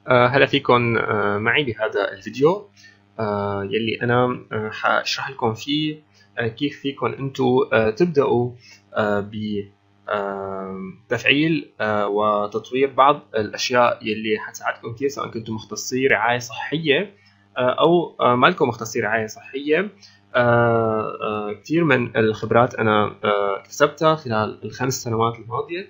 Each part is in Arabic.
هلا فيكم معي بهذا الفيديو يلي أنا حاشرح لكم فيه كيف فيكم أنتم تبدأوا بتفعيل وتطوير بعض الأشياء يلي حتساعدكم كثير، سواء كنتم مختصي رعاية صحية أو ما لكم مختصي رعاية صحية. كثير من الخبرات أنا اكتسبتها خلال ال5 سنوات الماضية،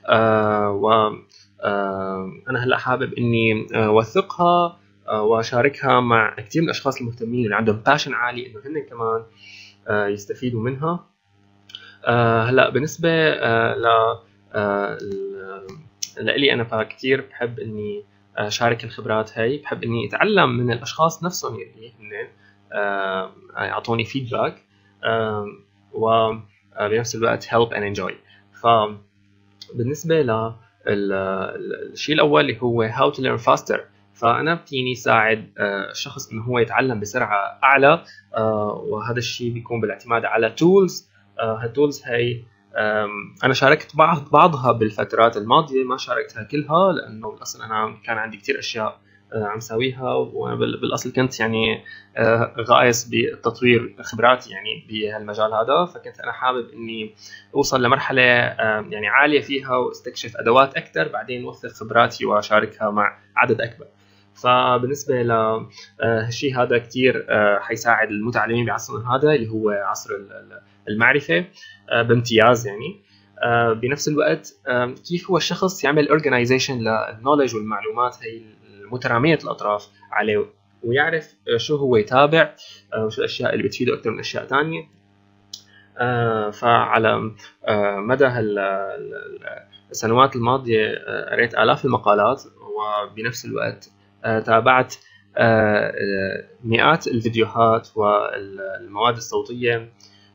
أنا هلأ حابب إني أوثقها وأشاركها مع كثير من الأشخاص المهتمين اللي عندهم باشن عالي إنه هن كمان يستفيدوا منها. هلأ بالنسبة لإلي أنا فكتير بحب إني أشارك الخبرات هاي، بحب إني أتعلم من الأشخاص نفسهم يلي هن يعطوني فيدباك، وبنفس الوقت help and enjoy. فبالنسبة الشيء الأول اللي هو how to learn faster، فأنا فيني ساعد الشخص إنه هو يتعلم بسرعة أعلى، وهذا الشيء بيكون بالاعتماد على tools. هالتولز هاي أنا شاركت بعضها بالفترات الماضية، ما شاركتها كلها لأنه بالأصل أنا كان عندي كتير أشياء عم ساويها، وأنا بالأصل كنت يعني غايس بتطوير خبراتي يعني بهالمجال هذا، فكنت أنا حابب إني أوصل لمرحلة يعني عالية فيها واستكشف أدوات أكثر، بعدين أوثق خبراتي وأشاركها مع عدد أكبر. فبالنسبة لهالشيء هذا كتير حيساعد المتعلمين بعصرنا هذا اللي هو عصر المعرفة بامتياز يعني. بنفس الوقت كيف هو الشخص يعمل organization للنولج والمعلومات هي المترامية الأطراف عليه، ويعرف شو هو يتابع وشو الأشياء اللي بتفيده أكثر من أشياء تانية. فعلى مدى السنوات الماضية قريت آلاف المقالات، وبنفس الوقت تابعت مئات الفيديوهات والمواد الصوتية،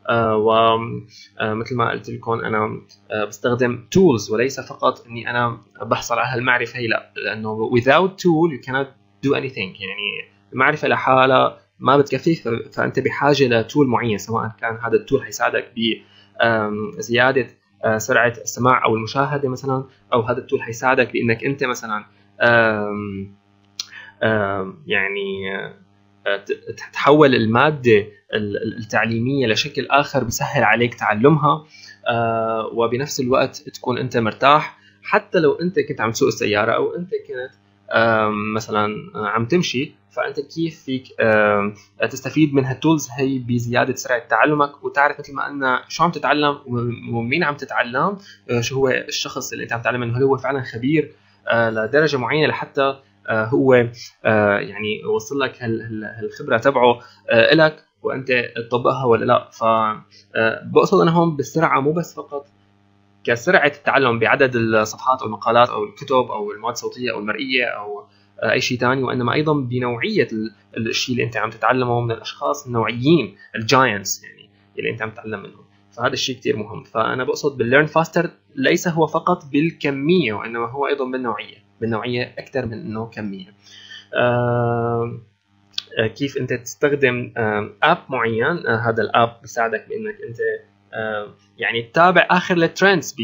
ومثل ما قلت لكم أنا بستخدم tools وليس فقط إني أنا بحصل على هالمعرفة هي، لا، لأنه without tool you cannot do anything. يعني المعرفة لحالها ما بتكفي، فأنت بحاجة لتول معين، سواء كان هذا التول حيساعدك بزيادة سرعة السماع أو المشاهدة مثلا، أو هذا التول حيساعدك بأنك أنت مثلا يعني تحول المادة التعليمية لشكل آخر بيسهل عليك تعلمها، وبنفس الوقت تكون أنت مرتاح. حتى لو أنت كنت عم تسوق السيارة أو أنت كنت مثلا عم تمشي، فأنت كيف فيك تستفيد من هالتولز هي بزيادة سرعة تعلمك، وتعرف مثل ما قلنا شو عم تتعلم ومين عم تتعلم، شو هو الشخص اللي أنت عم تتعلم منه، هل هو فعلا خبير لدرجة معينة لحتى هو يعني وصل لك هالخبرة تبعه إلك وأنت تطبقها ولا لا. فبقصد أنا هون بالسرعة مو بس فقط كسرعة التعلم بعدد الصفحات أو المقالات أو الكتب أو المواد الصوتية أو المرئية أو أي شيء ثاني، وإنما أيضا بنوعية الشيء اللي أنت عم تتعلمه من الأشخاص النوعيين الجاينتس يعني اللي أنت عم تتعلم منهم. فهذا الشيء كتير مهم. فأنا بقصد بالليرن فاستر ليس هو فقط بالكمية، وإنما هو أيضا بالنوعية أكثر من إنه كمية. كيف أنت تستخدم أب معين، هذا الأب بيساعدك بإنك أنت يعني تتابع آخر الترندز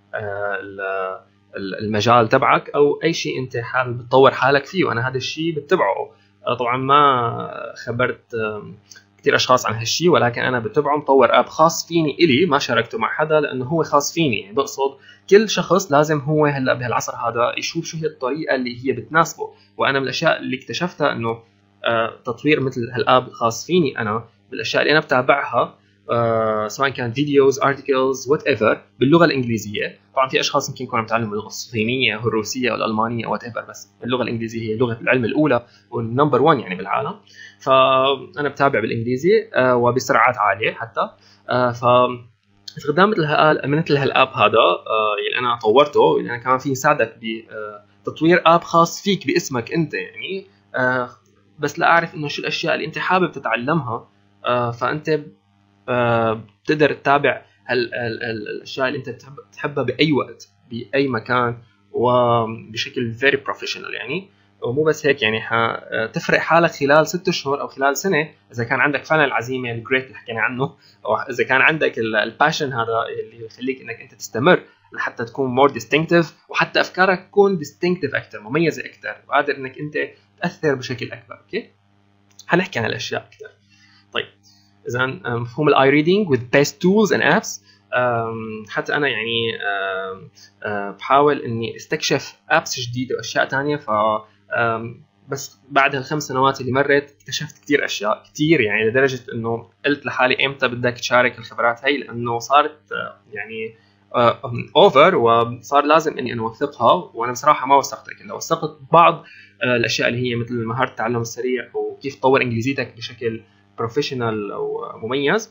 بالمجال تبعك أو أي شيء أنت حابب تطور حالك فيه، وأنا هذا الشيء بتبعه. طبعا ما خبرت كثير أشخاص عن هالشيء، ولكن أنا بتبعه، مطور أب خاص فيني إلي، ما شاركته مع حدا لأنه هو خاص فيني. يعني بقصد كل شخص لازم هو هلا بهالعصر هذا يشوف شو هي الطريقة اللي هي بتناسبه. وأنا من الأشياء اللي اكتشفتها إنه تطوير مثل هالاب الخاص فيني انا بالاشياء اللي انا بتابعها، سواء كان فيديوز ارتكلز وات ايفر باللغه الانجليزيه. طبعا في اشخاص يمكن يكونوا يتعلموا اللغه الصينيه او الروسيه او الالمانيه او وات ايفر، بس اللغه الانجليزيه هي لغه العلم الاولى والنمبر 1 يعني بالعالم. فانا بتابع بالانجليزي وبسرعات عاليه حتى. استخدام مثل هالاب هذا اللي انا طورته، اللي انا كمان فيه يساعدك بتطوير اب خاص فيك باسمك انت يعني، بس لا أعرف إنه شو الأشياء اللي أنت حابب تتعلمها، فأنت بتقدر تتابع الأشياء اللي أنت تحبها بأي وقت بأي مكان وبشكل very professional يعني. ومو بس هيك يعني تفرق حالك خلال 6 شهور او خلال سنه اذا كان عندك فعلا العزيمه الجريت اللي حكينا عنه، او اذا كان عندك الباشن هذا اللي يخليك انك انت تستمر لحتى تكون مور ديستنكتيف، وحتى افكارك تكون ديستنكتيف اكثر، مميزه اكثر، وقادر انك انت تاثر بشكل اكبر. اوكي، حنحكي عن الاشياء اكثر. طيب اذا مفهوم الاي ريدنج with best tools and apps. حتى انا يعني بحاول اني استكشف ابس جديده واشياء ثانيه، ف بس بعد ال5 سنوات اللي مرت اكتشفت كثير اشياء كثير، يعني لدرجه انه قلت لحالي امتى بدك تشارك الخبرات هي، لانه صارت يعني اوفر، وصار لازم اني اوثقها، وانا بصراحه ما وثقتها كلها، وثقت بعض الاشياء اللي هي مثل مهاره التعلم السريع وكيف تطور انجليزيتك بشكل بروفيشنال او مميز،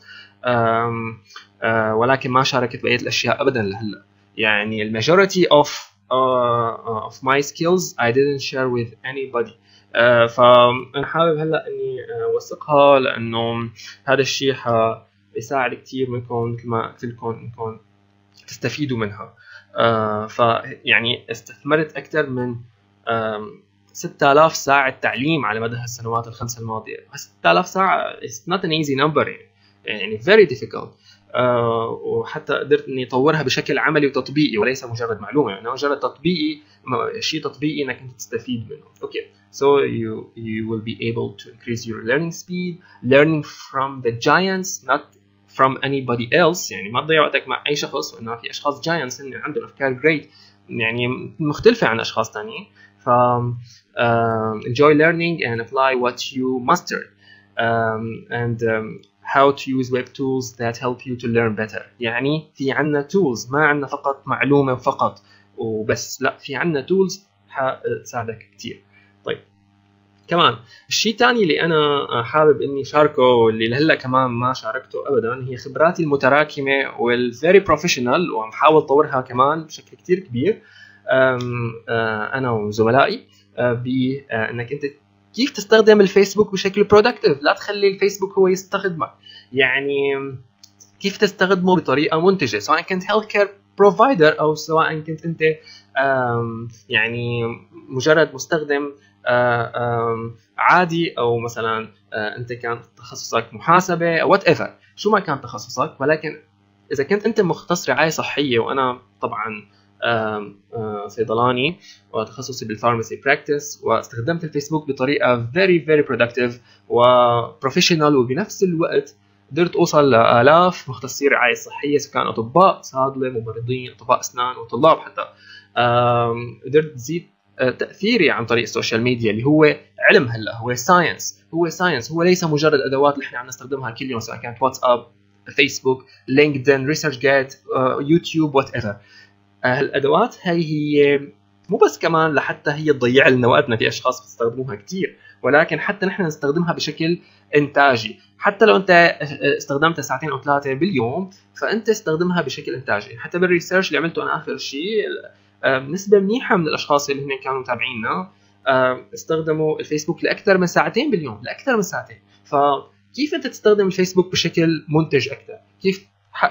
ولكن ما شاركت بقيه الاشياء ابدا لهلا. يعني الماجوريتي اوف my skills I didn't share with anybody. فانا حابب هلا اني اوثقها، لانه هذا الشيء حيساعد كثير منكم مثل ما قلت لكم انكم تستفيدوا منها. فيعني استثمرت اكثر من 6000 ساعة تعليم على مدى السنوات ال5 الماضية. 6000 ساعة it's not an easy number، يعني very difficult. وحتى قدرت اني اطورها بشكل عملي وتطبيقي، وليس مجرد معلومة، يعني مجرد تطبيقي، شيء تطبيقي انك انت تستفيد منه. اوكي، so you will be able to increase your learning speed, learning from the giants not from anybody else. يعني ما تضيع وقتك مع اي شخص، وانه في اشخاص giants اللي عندهم افكار great يعني مختلفة عن اشخاص ثانيين. ف enjoy learning and apply what you mastered, and how to use web tools that help you to learn better. يعني في عنا tools، ما عنا فقط معلومة فقط وبس، لا، في عنا tools حتساعدك كتير. طيب كمان الشيء الثاني اللي انا حابب اني شاركه، واللي لهلا كمان ما شاركته ابدا، هي خبراتي المتراكمه والفيري بروفيشنال، ومحاول اطورها كمان بشكل كتير كبير انا وزملائي، بانك انت كيف تستخدم الفيسبوك بشكل برودكتيف. لا تخلي الفيسبوك هو يستخدمك، يعني كيف تستخدمه بطريقه منتجه، سواء كنت هيلث كير بروفايدر او سواء كنت انت يعني مجرد مستخدم عادي، او مثلا انت كان تخصصك محاسبه او وات ايفر، شو ما كان تخصصك. ولكن اذا كنت انت مختص رعايه صحيه، وانا طبعا صيدلاني وتخصصي بالفارماسي براكتس، واستخدمت الفيسبوك بطريقه very productive وبروفيشنال، وبنفس الوقت قدرت اوصل لالاف مختصي رعايه صحيه، سواء كانوا اطباء صيادله، ممرضين، اطباء اسنان، وطلاب حتى. قدرت تزيد تاثيري عن طريق السوشيال ميديا، اللي هو علم هلا، هو ساينس، هو ليس مجرد ادوات اللي احنا عم نستخدمها كل يوم، سواء كانت واتساب، فيسبوك، لينكدين، ريسيرش جيت، يوتيوب، وات ايفر. هالادوات هي مو بس كمان لحتى هي تضيع لنا وقتنا، في اشخاص بيستخدموها كثير، ولكن حتى نحن نستخدمها بشكل انتاجي. حتى لو انت استخدمتها 2 أو 3 باليوم، فانت استخدمها بشكل انتاجي. حتى بالريسيرش اللي عملته انا اخر شيء، نسبه منيحه من الاشخاص اللي هن كانوا متابعيننا استخدموا الفيسبوك لاكثر من 2 باليوم، لاكثر من 2 ساعة. فكيف انت تستخدم الفيسبوك بشكل منتج اكثر؟ كيف تحقق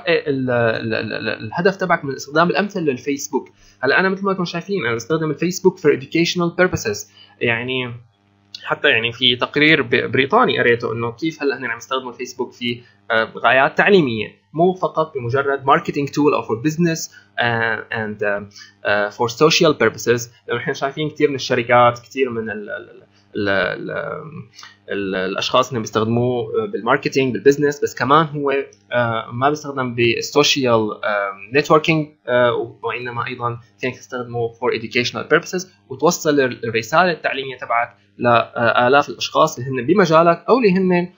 الهدف تبعك من الاستخدام الامثل للفيسبوك؟ هلا انا مثل ما انتم شايفين، انا بستخدم الفيسبوك for educational purposes. يعني حتى يعني في تقرير بريطاني قريته انه كيف هلا هن عم يستخدموا الفيسبوك في غايات تعليميه، مو فقط بمجرد ماركتينج تول او فور بزنس and for social purposes. لانه احنا شايفين كثير من الشركات، كثير من الاشخاص اللي بيستخدموه بالماركتينج بالبزنس، بس كمان هو ما بيستخدم بالسوشيال نتوركينج، وانما ايضا فيك تستخدمه for educational purposes، وتوصل الرساله التعليميه تبعك لالاف الاشخاص اللي هن بمجالك، او اللي هن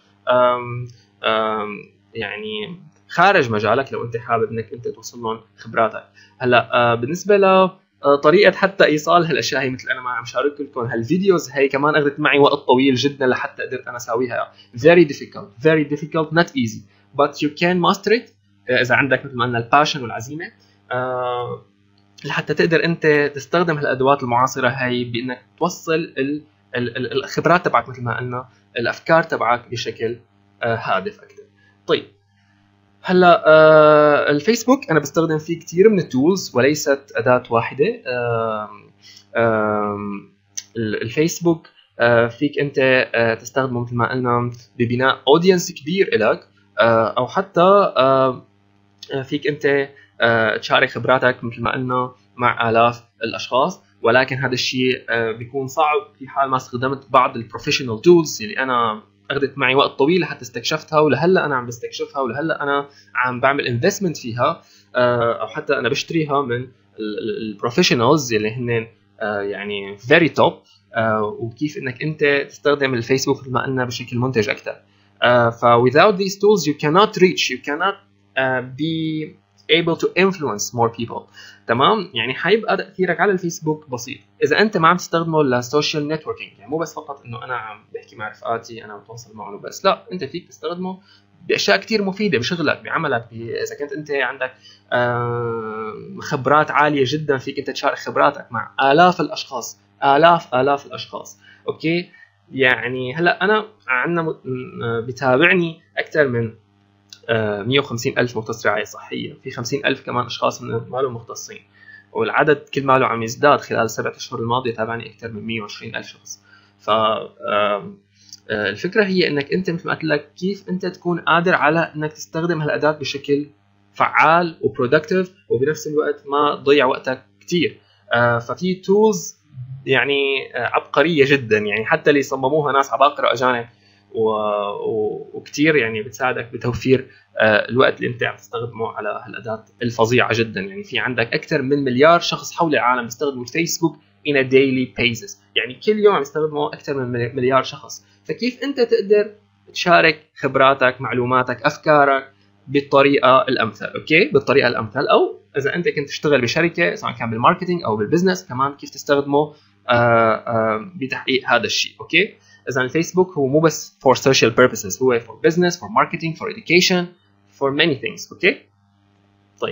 يعني خارج مجالك، لو انت حابب انك انت توصل لهم خبراتك. هلا بالنسبه ل طريقه حتى ايصال هالاشياء، هي مثل انا ما عم شارك لكم هالفيديوز، هي كمان اخذت معي وقت طويل جدا لحتى قدرت انا اسويها. very difficult not easy but you can master it اذا عندك مثل ما قلنا الباشن والعزيمه، لحتى تقدر انت تستخدم هالادوات المعاصره هي بانك توصل الخبرات تبعك، مثل ما قلنا الافكار تبعك بشكل هادف اكثر. طيب هلا الفيسبوك انا بستخدم فيه كثير من التولز وليست اداه واحده. الفيسبوك فيك انت تستخدمه مثل ما قلنا ببناء اودينس كبير لك، او حتى فيك انت تشارك خبراتك مثل ما قلنا مع آلاف الاشخاص. ولكن هذا الشيء بيكون صعب في حال ما استخدمت بعض البروفيشنال تولز اللي انا اخذت معي وقت طويل لحتى استكشفتها، ولهلا انا عم بستكشفها، ولهلا انا عم بعمل انفستمنت فيها، او حتى انا بشتريها من البروفيشنالز اللي هن يعني فيري توب. وكيف انك انت تستخدم الفيسبوك مثل ما قلنا بشكل منتج اكثر. ف without these tools you cannot reach, you cannot be able to influence more people. تمام؟ يعني حيبقى تأثيرك على الفيسبوك بسيط إذا أنت ما عم تستخدمه للسوشيال نتوركينج. يعني مو بس فقط إنه أنا عم بحكي مع رفقاتي أنا بتواصل معهم بس، لا، أنت فيك تستخدمه بأشياء كتير مفيدة بشغلك بعملك. إذا كنت أنت عندك خبرات عالية جدا فيك أنت تشارك خبراتك مع آلاف الأشخاص، آلاف الأشخاص. أوكي؟ يعني هلا أنا عندنا بتابعني أكثر من 150,000 مختص رعاية صحية، في 50,000 كمان أشخاص ما لهم مختصين، والعدد كل ما له عم يزداد. خلال 7 أشهر الماضية تابعني أكثر من 120,000 شخص. ف الفكرة هي إنك أنت مثل ما قلت لك كيف أنت تكون قادر على إنك تستخدم هالأداة بشكل فعال وبرودكتيف، وبنفس الوقت ما تضيع وقتك كتير. ففي تولز يعني عبقرية جدا، يعني حتى اللي صمموها ناس عباقرة أجانب، وكتير يعني بتساعدك بتوفير الوقت اللي انت عم تستخدمه على هالاداه الفظيعه جدا. يعني في عندك اكثر من مليار شخص حول العالم بيستخدموا الفيسبوك in a daily basis، يعني كل يوم عم يستخدموا اكثر من مليار شخص. فكيف انت تقدر تشارك خبراتك، معلوماتك، افكارك بالطريقه الامثل؟ اوكي، بالطريقه الامثل. او اذا انت كنت تشتغل بشركه سواء كان بالماركتينج او بالبزنس كمان، كيف تستخدمه بتحقيق هذا الشيء. اوكي، إذا الفيسبوك هو مو بس for social purposes، هو for business, for marketing, for education, for many things. أوكي؟ طيب.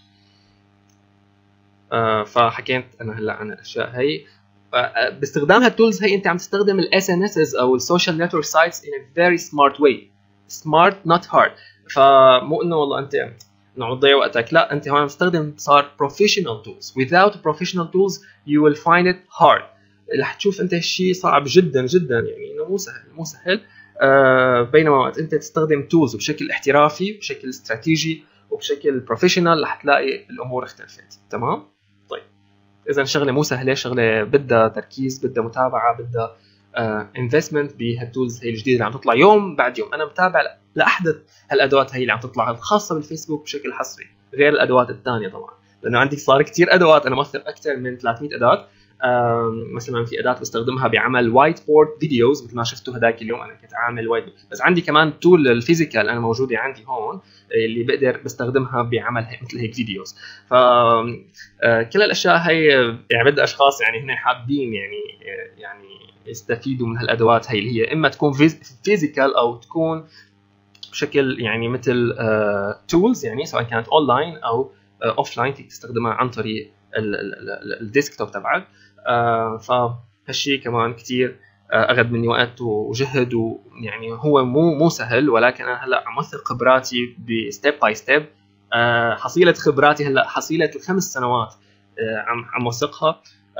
فحكيت أنا هلا عن الأشياء هي. باستخدام هالتولز هي أنت عم تستخدم ال SNSs أو social network sites in a very smart way. Smart not hard. فمو إنه والله أنت إنه تضيع وقتك، لا، أنت هون عم تستخدم صار professional tools. Without professional tools you will find it hard. رح تشوف انت الشيء صعب جدا جدا، يعني انه مو سهل. بينما وقت انت تستخدم تولز بشكل احترافي، بشكل استراتيجي، وبشكل بروفيشنال، رح تلاقي الامور اختلفت. تمام؟ طيب، اذا شغله مو سهله، شغله بدها تركيز، بدها متابعه، بدها انفستمنت بهالتولز هي الجديده اللي عم تطلع يوم بعد يوم. انا متابع لاحدث هالادوات هي اللي عم تطلع الخاصه بالفيسبوك بشكل حصري، غير الادوات الثانيه طبعا، لانه عندي صار كثير ادوات. انا موثق اكثر من 300 اداه. مثلا في اداه بستخدمها بعمل وايت بورد فيديوز مثل ما شفتوا هذاك اليوم، انا كنت عامل وايت، بس عندي كمان تول الفيزيكال انا موجوده عندي هون اللي بقدر بستخدمها بعمل مثل هيك فيديوز. ف كل الاشياء هي يعني بدها اشخاص يعني هن حابين يعني يستفيدوا من هالادوات هي، اللي هي اما تكون فيزيكال او تكون بشكل يعني مثل تولز، يعني سواء كانت اونلاين او اوفلاين فيك تستخدمها عن طريق الديسكتوب تبعك. فهالشيء كمان كتير اخذ مني وقت وجهد، ويعني هو مو سهل، ولكن انا هلا عم اوثق خبراتي بستيب باي ستيب. حصيله خبراتي هلا حصيله ال5 سنوات عم اوثقها.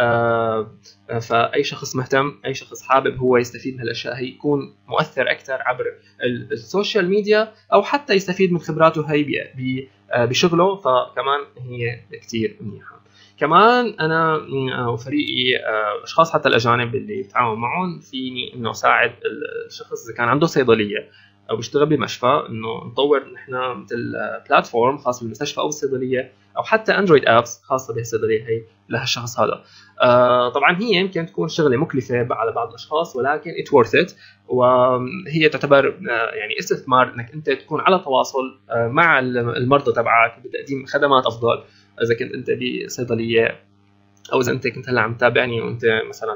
فاي شخص مهتم، اي شخص حابب هو يستفيد من هالاشياء هي، يكون مؤثر اكثر عبر السوشيال ميديا، او حتى يستفيد من خبراته هي بشغله، فكمان هي كتير منيحه. كمان انا وفريقي اشخاص حتى الاجانب اللي بتعامل معهم، فيني انه اساعد الشخص اذا كان عنده صيدليه او بيشتغل بمشفى، انه نطور نحن مثل بلاتفورم خاص بالمستشفى او الصيدليه، او حتى اندرويد ابس خاصه بالصيدليه هي لهالشخص هذا. طبعا هي يمكن تكون شغله مكلفه على بعض الاشخاص، ولكن it worth it، وهي تعتبر يعني استثمار انك انت تكون على تواصل مع المرضى تبعك بتقديم خدمات افضل. اذا كنت انت بصيدليه، او اذا انت كنت هلا عم تتابعني وانت مثلا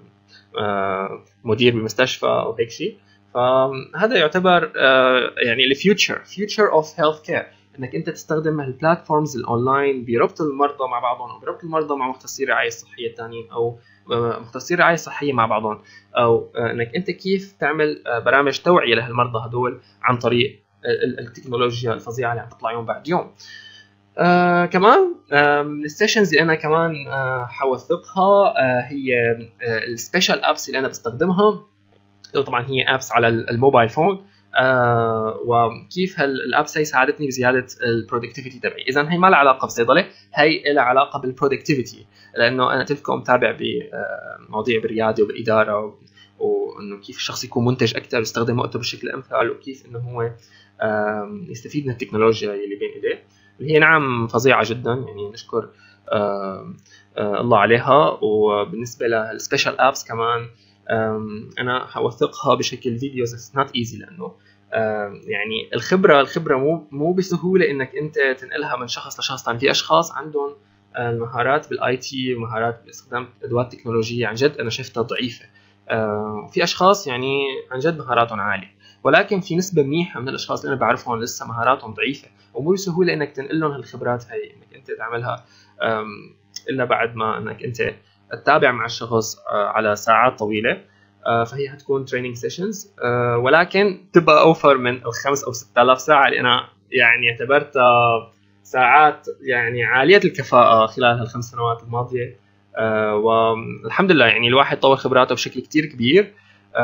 مدير بمستشفى او هيك شيء، فهذا يعتبر يعني الفيوتشر اوف هيلث كير، انك انت تستخدم هالبلاتفورمز الاونلاين بربط المرضى مع بعضهم، او بربط المرضى مع مختصي الرعايه الصحيه الثانيين، او مختصي الرعايه الصحيه مع بعضهم، او انك انت كيف تعمل برامج توعيه لهالمرضى هدول عن طريق التكنولوجيا الفظيعه اللي عم تطلع يوم بعد يوم. كمان من السيشنز اللي انا كمان حوثقها هي السبيشال ابس اللي انا بستخدمها. طبعا هي ابس على الموبايل فون، وكيف هالابس هي ساعدتني بزياده البرودكتيفيتي تبعي. اذا هي ما لها علاقه بصيدله، هي لها علاقه بالبرودكتيفيتي، لانه انا قلت لكم متابع بمواضيع بالرياده وبالاداره، وانه كيف الشخص يكون منتج اكثر ويستخدم وقته بشكل امثل، وكيف انه هو يستفيد من التكنولوجيا اللي بين ايديه، اللي هي نعم فظيعه جدا، يعني نشكر الله عليها. وبالنسبه للسبيشال ابس كمان انا حوثقها بشكل فيديوز. اتس نوت ايزي، لانه يعني الخبره مو بسهوله انك انت تنقلها من شخص لشخص ثاني. في اشخاص عندهم المهارات بالاي تي ومهارات باستخدام ادوات تكنولوجيه عن جد انا شفتها ضعيفه. في اشخاص يعني عن جد مهاراتهم عاليه، ولكن في نسبه منيحه من الاشخاص اللي انا بعرفهم لسه مهاراتهم ضعيفه، ومو بسهوله انك تنقل لهم هالخبرات هي، انك انت تعملها الا بعد ما انك انت تتابع مع الشخص على ساعات طويله. فهي هتكون تريننج سيشنز، ولكن تبقى اوفر من ال5 أو 6000 ساعه اللي انا يعني اعتبرتها ساعات يعني عاليه الكفاءه خلال هال5 سنوات الماضيه. والحمد لله يعني الواحد طور خبراته بشكل كتير كبير.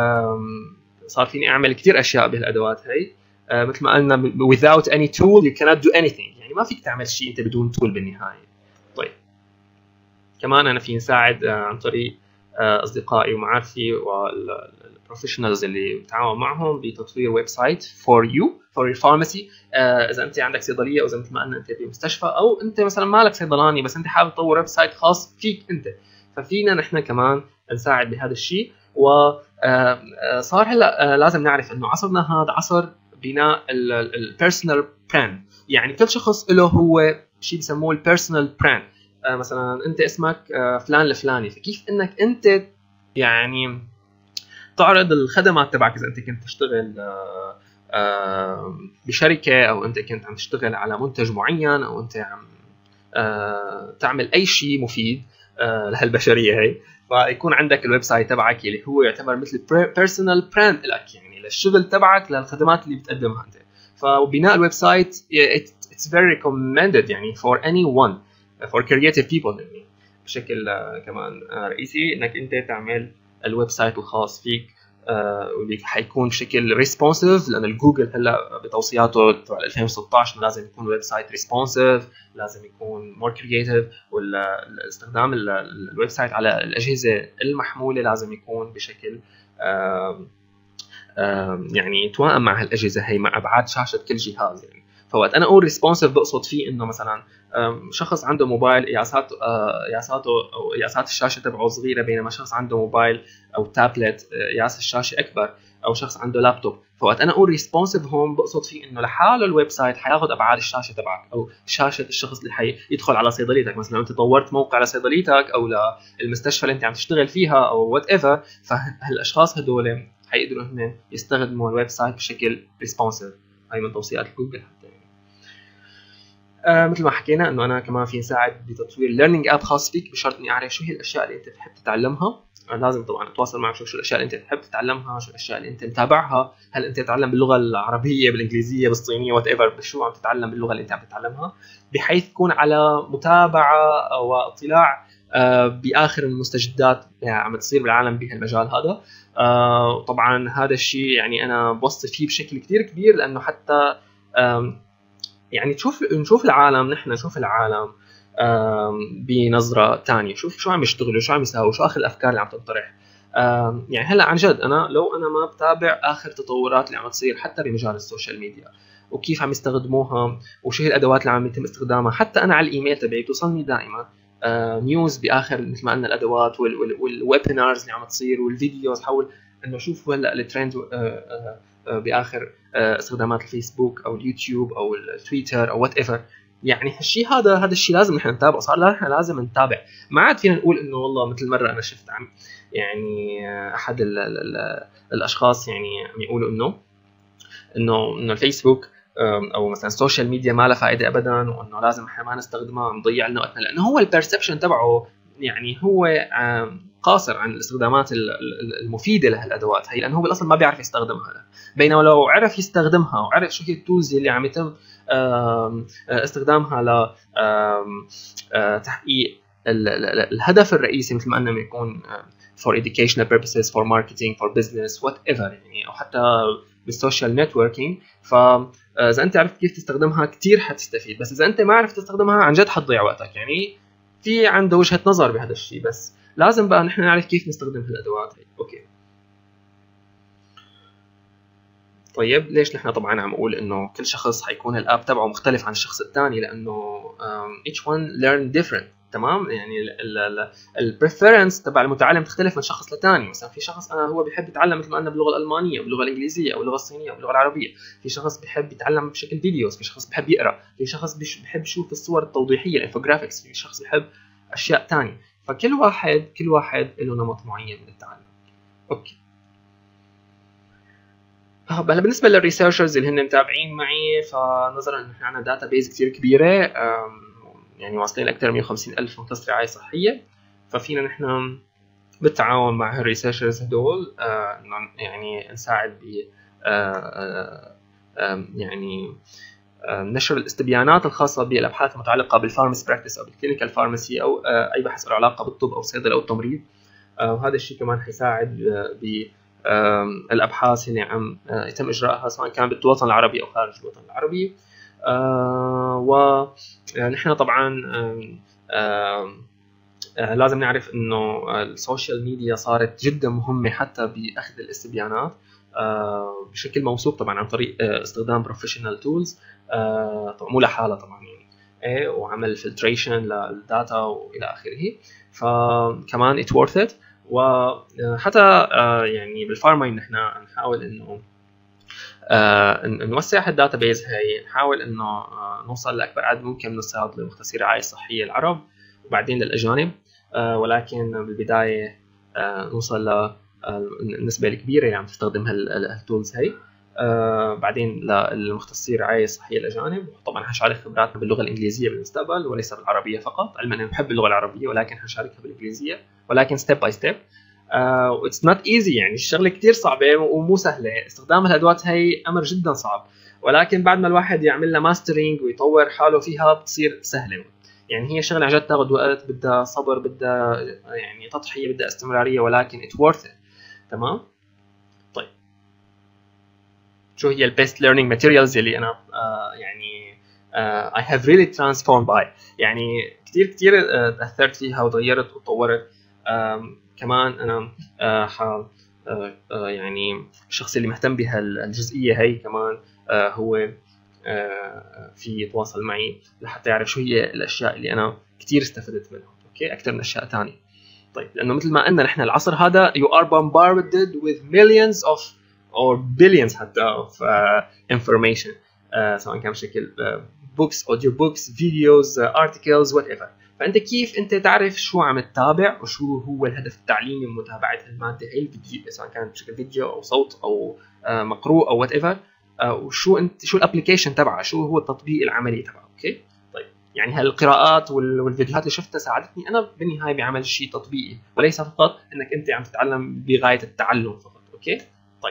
صار فيني اعمل كتير اشياء بهالادوات هي. مثل ما قلنا without any tool you cannot do anything، يعني ما فيك تعمل شيء انت بدون تول بالنهايه. طيب كمان انا في نساعد عن طريق اصدقائي ومعارفي والبروفيشنالز اللي بتعاون معهم بتطوير ويب سايت فور يو فور فارماسي. اذا انت عندك صيدليه، او اذا مثل ما قلنا انت بمستشفى، او انت مثلا مالك صيدلاني بس انت حابب تطور ويب سايت خاص فيك انت، ففينا نحن كمان نساعد بهذا الشيء. وصار هلا لازم نعرف انه عصرنا هذا عصر بناء البيرسونال براند. يعني كل شخص له هو شيء بسموه البيرسونال براند. مثلا انت اسمك فلان الفلاني، فكيف انك انت يعني تعرض الخدمات تبعك اذا انت كنت تشتغل بشركه، او انت كنت عم تشتغل على منتج معين، او انت عم تعمل اي شيء مفيد لهالبشريه هي، فيكون عندك الويب سايت تبعك اللي هو يعتبر مثل بيرسونال براند لك، يعني للشغل تبعك للخدمات اللي بتقدمها انت. فبناء الويب سايت it's very recommended يعني for anyone for creative people، يعني بشكل كمان رئيسي انك انت تعمل الويب سايت الخاص فيك، واللي حيكون بشكل ريسبونسيف، لان الجوجل هلا بتوصياته تبع 2016 لازم يكون الويب سايت ريسبونسيف، لازم يكون مور كرييتيف، والاستخدام الويب سايت على الاجهزه المحموله لازم يكون بشكل يعني يتوائم مع هالاجهزه هي، مع ابعاد شاشه كل جهاز. يعني فوقت انا اقول ريسبونسيف بقصد فيه انه مثلا شخص عنده موبايل قياساته او قياسات الشاشه تبعه صغيره، بينما شخص عنده موبايل او تابلت قياس الشاشه اكبر، او شخص عنده لابتوب. فوقت انا اقول ريسبونسيف هون بقصد فيه انه لحاله الويب سايت حياخذ ابعاد الشاشه تبعك، او شاشه الشخص اللي حيدخل على صيدليتك. مثلا انت طورت موقع لصيدليتك او للمستشفى اللي انت عم تشتغل فيها او وات ايفر، فهالاشخاص هدول حيقدروا هن يستخدموا الويب سايت بشكل ريسبونسيف. هاي من توصيات جوجل حتى. مثل ما حكينا انه انا كمان في نساعد بتطوير ليرنينج اب خاص فيك، بشرط اني اعرف شو هي الاشياء اللي انت بتحب تتعلمها. لازم طبعا اتواصل معك شو الاشياء اللي انت بتحب تتعلمها، شو الاشياء اللي انت متابعها، هل انت تتعلم باللغه العربيه، بالانجليزيه، بالصينيه، وات ايفر، شو عم تتعلم باللغه اللي انت عم تتعلمها، بحيث تكون على متابعه واطلاع باخر المستجدات عم تصير بالعالم بهالمجال هذا. طبعا هذا الشيء يعني انا بوصي فيه بشكل كثير كبير، لانه حتى يعني نشوف العالم، نحن نشوف العالم بنظرة تانية، شوف شو عم يشتغلوا، شو عم يساووا، شو آخر الأفكار اللي عم تنطرح. يعني هلا عن جد أنا لو أنا ما بتابع آخر تطورات اللي عم تصير حتى بمجال السوشيال ميديا، وكيف عم يستخدموها، وشو هي الأدوات اللي عم يتم استخدامها، حتى أنا على الإيميل تبعي توصلني دائما نيوز بآخر مثل ما قلنا الأدوات والويبينارز اللي عم تصير والفيديوز، حول إنه أشوف هلا الترند بآخر استخدامات الفيسبوك او اليوتيوب او التويتر او وات ايفر. يعني هالشيء هذا الشيء لازم نحن نتابعه، صار نحن لازم نتابع. ما عاد فينا نقول انه والله مثل مره انا شفت عم يعني احد الاشخاص يعني عم يقولوا انه الفيسبوك او مثلا السوشيال ميديا ما لها فائده ابدا، وانه لازم احنا ما نستخدمها، نضيع لنا وقتنا، لانه هو البرسبشن تبعه يعني هو قاصر عن الاستخدامات المفيده لهالادوات هي، لانه هو بالاصل ما بيعرف يستخدمها. بينما لو عرف يستخدمها وعرف شو هي التولز اللي عم يتم استخدامها ل تحقيق الهدف الرئيسي مثل ما قلنا يكون for educational purposes, for marketing, for business, whatever يعني، او حتى بالسوشيال نتوركينج. فاذا انت عرفت كيف تستخدمها كثير حتستفيد، بس اذا انت ما عرفت تستخدمها عن جد حتضيع وقتك. يعني في عنده وجهة نظر بهذا الشيء، بس لازم بقى نحن نعرف كيف نستخدم هالادوات هي. اوكي طيب ليش نحن طبعا عم نقول انه كل شخص حيكون الاب تبعه مختلف عن الشخص الثاني؟ لانه each one learn different. تمام، يعني البريفرنس تبع المتعلم تختلف من شخص لثاني. مثلا في شخص هو بيحب يتعلم مثل ما قلنا باللغه الالمانيه او باللغه الانجليزيه او باللغه الصينيه او باللغه العربيه. في شخص بيحب يتعلم بشكل فيديوز، في شخص بيحب يقرا، في شخص بيحب يشوف الصور التوضيحيه الانفوجرافيكس، في شخص بيحب اشياء ثانيه. فكل واحد له نمط معين من التعلم. اوكي هلا بالنسبه للريسيرشرز اللي هن متابعين معي، فنظرا ان احنا عندنا داتا بيز كثير كبيره، يعني واصلين لاكثر من 150,000 مختص رعايه صحيه، ففينا نحن بالتعاون مع الريسيرشرز هدول يعني نساعد ب يعني نشر الاستبيانات الخاصه بالابحاث المتعلقه بالفارماسي براكتس او بالكلينيكال فارماسي او اي بحث له علاقه بالطب او الصيدله او التمريض. وهذا الشيء كمان حيساعد ب الابحاث اللي عم يتم اجراءها سواء كان بالوطن العربي او خارج الوطن العربي. ونحن طبعا لازم نعرف انه السوشيال ميديا صارت جدا مهمه حتى باخذ الاستبيانات بشكل موثوق، طبعا عن طريق استخدام بروفيشنال تولز، مو لحالها طبعا يعني، وعمل فلتريشن للداتا والى اخره. فكمان ات worth it. وحتى يعني بالفارما نحن نحاول انه نوسع الداتا بيز هي، نحاول انه نوصل لاكبر عدد ممكن من الصيادله مختصي الرعايه الصحيه العرب وبعدين للاجانب، ولكن بالبدايه نوصل للنسبه الكبيره اللي عم تستخدم هالتولز هي، بعدين للمختصي الرعايه الصحيه الاجانب. طبعا حنشارك خبراتنا باللغه الانجليزيه بالمستقبل وليس بالعربيه فقط، علما اني بحب اللغه العربيه ولكن حنشاركها بالانجليزيه، ولكن ستيب باي ستيب. اتس نوت ايزي، يعني الشغله كثير صعبه ومو سهله. استخدام الادوات هي امر جدا صعب، ولكن بعد ما الواحد يعمل لها ماسترينج ويطور حاله فيها بتصير سهله. يعني هي شغله عن جد تاخذ وقت، بدها صبر، بدها يعني تضحيه، بدها استمراريه، ولكن ات worth it. تمام. طيب شو هي البيست ليرنينج ماتيريالز اللي انا يعني I have really transformed by، يعني كثير تاثرت فيها وتغيرت وطورت. كمان انا يعني الشخص اللي مهتم بهالجزئيه هي كمان هو في يتواصل معي لحتى يعرف شو هي الاشياء اللي انا كثير استفدت منها، اوكي، اكثر من اشياء ثانيه. طيب لانه مثل ما قلنا نحن العصر هذا you are bombarded with millions of or billions حتى of information، سواء كان بشكل books, audio books, videos, articles, whatever. فانت كيف انت تعرف شو عم تتابع وشو هو الهدف التعليمي من متابعه الماده هي الفيديو، سواء كان بشكل فيديو او صوت او مقروء او whatever، وشو انت شو الابلكيشن تبعها، شو هو التطبيق العملي تبعه. اوكي طيب يعني هالقراءات والفيديوهات اللي شفتها ساعدتني انا بالنهايه بعمل شيء تطبيقي وليس فقط انك انت عم تتعلم بغايه التعلم فقط. اوكي طيب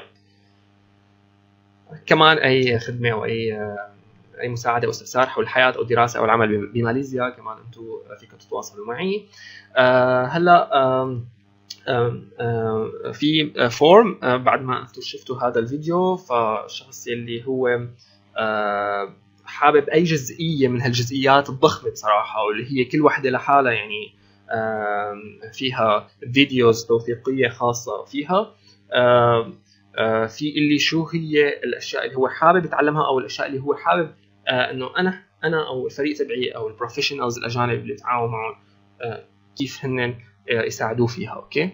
كمان اي خدمه او اي مساعده او استفسار حول الحياه او الدراسه او العمل بماليزيا كمان انتم فيكم تتواصلوا معي. هلا في فورم بعد ما انتم شفتوا هذا الفيديو، فالشخص اللي هو حابب اي جزئيه من هالجزئيات الضخمه بصراحه واللي هي كل وحده لحالها يعني فيها فيديوز توثيقيه خاصه فيها، في اللي شو هي الاشياء اللي هو حابب يتعلمها او الاشياء اللي هو حابب انه انا او الفريق تبعي او البروفيشنالز الاجانب اللي يتعاونوا معهم كيف هن يساعدوه فيها. اوكي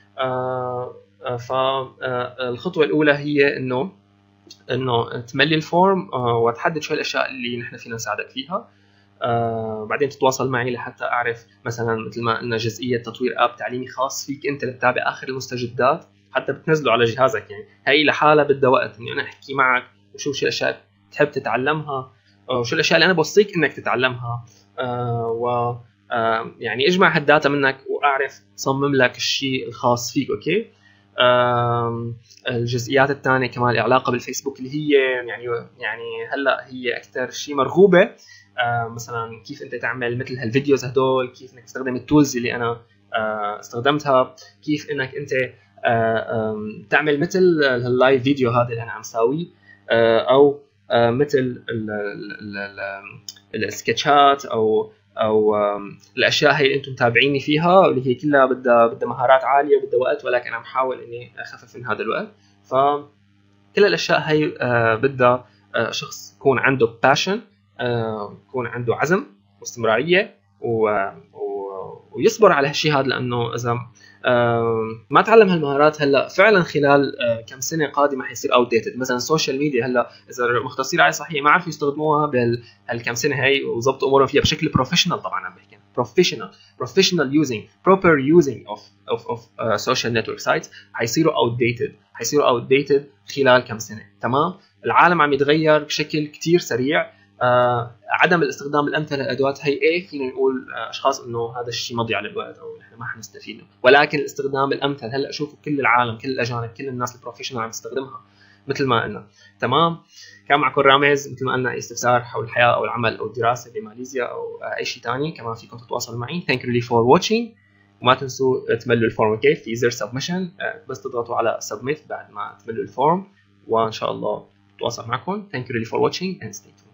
فالخطوه الاولى هي انه تملي الفورم وتحدد شو الاشياء اللي نحن فينا نساعدك فيها. بعدين تتواصل معي لحتى اعرف مثلا مثل ما قلنا جزئيه تطوير اب تعليمي خاص فيك انت لتتابع اخر المستجدات حتى بتنزله على جهازك. يعني هي لحالها بدها وقت اني انا احكي معك وشوف شو الاشياء تحب تتعلمها وشو الاشياء اللي انا بوصيك انك تتعلمها، و يعني اجمع هالداتا منك واعرف صمم لك الشيء الخاص فيك. اوكي. الجزئيات الثانيه كمان العلاقه بالفيسبوك اللي هي يعني هلا هي اكثر شيء مرغوبه. مثلا كيف انت تعمل مثل هالفيديوز هدول، كيف انك تستخدم التولز اللي انا استخدمتها، كيف انك انت تعمل مثل اللايف فيديو هذا اللي انا عم ساويه، او مثل السكتشات او الاشياء هي اللي انتم متابعيني فيها، اللي هي كلها بدها مهارات عاليه وبدها وقت، ولكن انا بحاول اني اخفف من هذا الوقت. فكل الاشياء هي بدها شخص يكون عنده باشن، يكون عنده عزم واستمراريه ويصبر على هالشيء هذا، لانه اذا ما تعلم هالمهارات هلا فعلا خلال كم سنه قادمه حيصير اوت ديتد. مثلا السوشيال ميديا هلا اذا مختصين على صحيح ما عرفوا يستخدموها بهالكم سنه هي وظبطوا امورهم فيها بشكل بروفيشنال. طبعا عم بحكي بروفيشنال يوزنج بروبر يوزنج اوف سوشيال نتورك سايتس حيصيروا اوت ديتد خلال كم سنه. تمام. العالم عم يتغير بشكل كتير سريع. عدم الاستخدام الامثل للادوات هي ايه فينا نقول اشخاص انه هذا الشيء مضيع للوقت او نحن ما حنستفيد منه، ولكن الاستخدام الامثل هلا شوفوا كل العالم، كل الاجانب، كل الناس البروفيشنال عم تستخدمها مثل ما قلنا. تمام. كان معكم رامز. مثل ما قلنا اي استفسار حول الحياه او العمل او الدراسه بماليزيا او اي شيء ثاني كمان فيكم تتواصلوا معي. ثانك يو فور watching. وما تنسوا تملوا الفورم. كيف في زر سبمشن، بس تضغطوا على سبميت بعد ما تملوا الفورم، وان شاء الله تواصل معكم. ثانك يو فور watching and stay tuned.